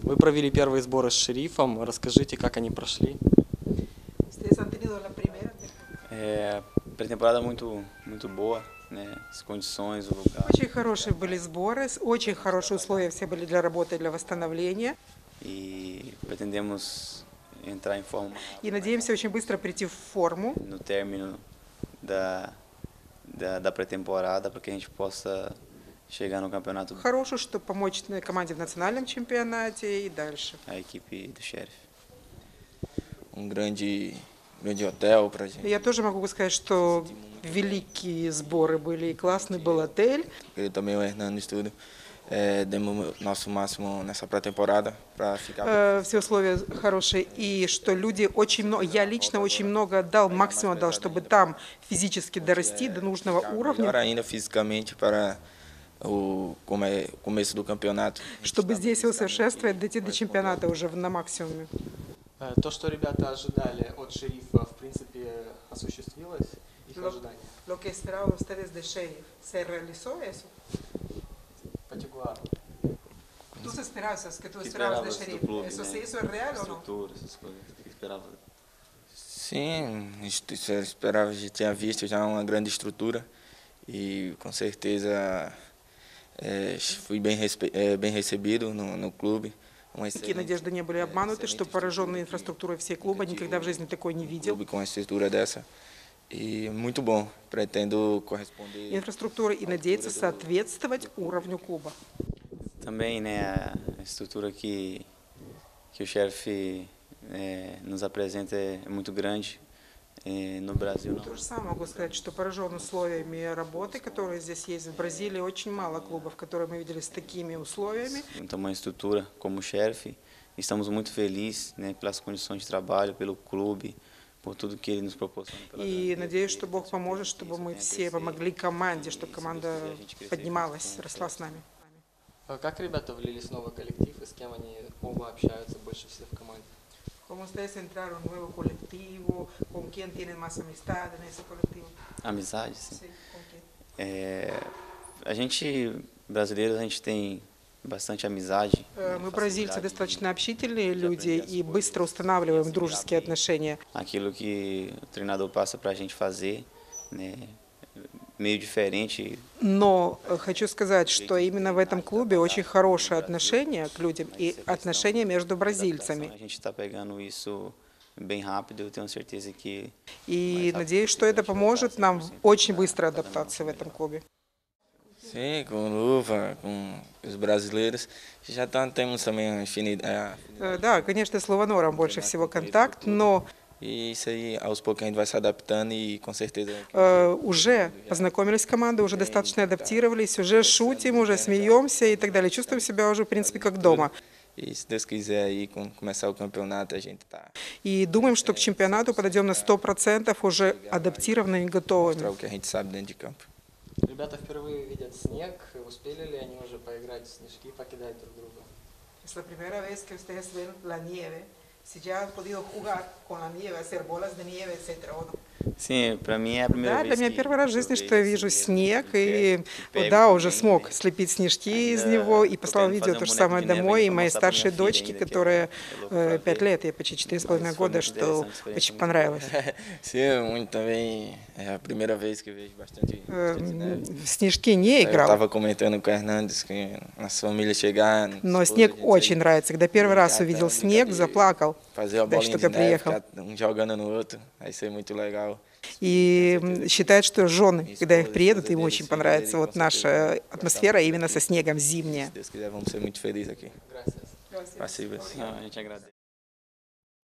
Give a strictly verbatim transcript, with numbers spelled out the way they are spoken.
Вы провели первые сборы с Шерифом. Расскажите, как они прошли. É, pré-temporada muito, muito boa, né? As condições, o lugar. Очень хорошие были сборы, очень хорошие условия все были для работы, для восстановления. E pretendemos entrar em forma И надеемся очень быстро прийти в форму no término da, da, da pré-temporada para que a gente possa chegar no campeonato хорошую, чтобы помочь команде в национальном чемпионате и дальше. a equipe do Sheriff. Um grande, grande hotel pra gente. Я тоже могу сказать, что великие сборы были и классный был отель. Eu também o Hernando Estúdio é, demos o nosso máximo nessa pré-temporada para ficar. Э, Все условия хорошие и что люди очень много, я лично очень много отдал, максимум отдал, чтобы там физически дорасти до нужного Melhor уровня, ainda fisicamente para o come, começo do campeonato. чтобы здесь усовершенствовать, дойти до чемпионата уже на максимуме. То, что ребята ожидали от Шерифа, в принципе, осуществилось, их ожидания? Lo que esperaban ustedes de Sheriff, ¿se realizó eso? Потягуар. ¿Tus esperanzas que tú Que esperabas de esperabas do Sheriff, clube, eso né? se hizo real o no? Estrutura, essas coisas. O que esperava? Sim, isso eu esperava, já tinha visto já uma grande estrutura e com certeza é, fui bem, respe, é, bem recebido no, no clube. Такие надежды не были обмануты, что пораженные инфраструктурой всей клуба никогда в жизни такой не видел. Clube com a estrutura dessa e muito bom. Pretendo corresponder. Инфраструктура и надеяться соответствовать уровню клуба. Também, né, a estrutura que, que o Sheriff é, nos apresenta é muito grande. É, no Brasil não. То же самое могу сказать, что поражен условиями работы, которые здесь есть в Бразилии. Очень мало клубов, которые мы видели с такими условиями. Um tamanho de estrutura como o Sheriff. Estamos muito felizes, né, pelas condições de trabalho, pelo clube, por tudo que ele nos proporciona. И надеюсь, что Бог поможет, чтобы мы все помогли команде, чтобы команда поднималась, росла с нами. Как ребята влились в новый коллектив и с кем они оба общаются больше всех в команде? ¿Cómo ustedes entraron en un nuevo colectivo? ¿Con quién tienen más amistad en ese colectivo? Amizade, sim. Sí, ¿con quién? É, a gente, brasileiros, a gente tem bastante amizade. Мы, бразильцы, достаточно общительные люди и быстро устанавливаем дружеские отношения. Aquilo que o treinador passa para a gente fazer, né, meio diferente. Но хочу сказать, что именно в этом клубе очень хорошее отношение к людям и отношения между бразильцами. A gente está pegando isso bem rápido, eu tenho certeza que. И надеюсь, что это поможет нам очень быстро адаптаться в этом клубе. Sim, com luva, com os brasileiros. Já tá, temos também afinidade. Э, Да, конечно, с Лованором больше всего контакт, но E isso aí, aos poucos a gente vai se adaptando e com certeza. э, уже познакомились с командой, уже достаточно адаптировались, уже шутим, уже смеемся и так далее. Чувствуем себя уже, в принципе, как дома. E se Deus quiser aí, quando começar o campeonato, a gente tá. И думаем, что к чемпионату подойдем на сто процентов уже адаптированными и Mostrar готовыми. o que a gente sabe dentro de campo. Ребята впервые видят снег. Успели ли они уже поиграть в снежки, покидать друг друга? Es la primera vez que ustedes ven la nieve. Si ya han podido jugar con la nieve, hacer bolas de nieve, etcétera, ¿o no? Sim, para mim é a primeira Да, vez. для меня que первый раз в жизни, eu что я vejo вижу esse снег, mesmo и pego, pego да, уже também, смог né? слепить снежки из Ainda него, и tô послал querendo видео fazer то um же boneco самое de neve домой, ainda и pra моей mostrar pra minha старшей filha дочке, ainda, que которая é louco э, pra пять ver. лет, ей почти четыре с половиной Mas foi года, muito что interessante, experiência очень muito понравилось. Sim, muito também. É a primeira vez que eu vejo bastante, Э, bastante neve. В снежки не Eu играл, estava comentando com o Hernandes que nossa família chegar. но esposa, снег a gente очень sair, нравится. Когда первый раз brincar, увидел tá, снег, brincar de заплакал. Fazer a Да, bolinha что de я neve, приехал. ficar um jogando no outro, vai ser muito legal. И считает, что жены, когда их приедут, им esposa очень dele, понравится filho dele, вот com наша certeza. атмосфера именно со снегом Se зимняя. Deus quiser, vamos ser muito felizes aqui. Gracias. Спасибо. Não, a gente agradece.